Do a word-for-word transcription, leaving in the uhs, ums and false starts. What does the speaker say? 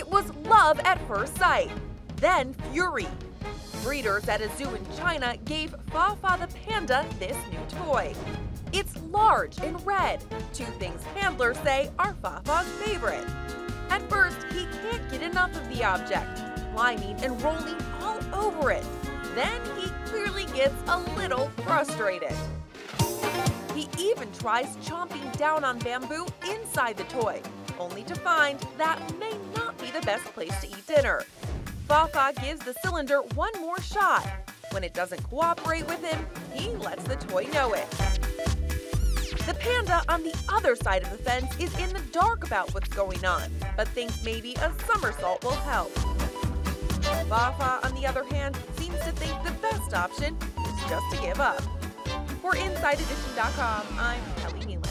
It was love at first sight, then fury. Breeders at a zoo in China gave Fafa the panda this new toy. It's large and red, two things handlers say are Fafa's favorite. At first, he can't get enough of the object, climbing and rolling all over it. Then he clearly gets a little frustrated. He even tries chomping down on bamboo inside the toy, only to find that may not be the best place to eat dinner. Fafa gives the cylinder one more shot. When it doesn't cooperate with him, he lets the toy know it. The panda on the other side of the fence is in the dark about what's going on, but thinks maybe a somersault will help. Fafa, on the other hand, seems to think the best option is just to give up. For Inside Edition dot com, I'm Kelly Nealon.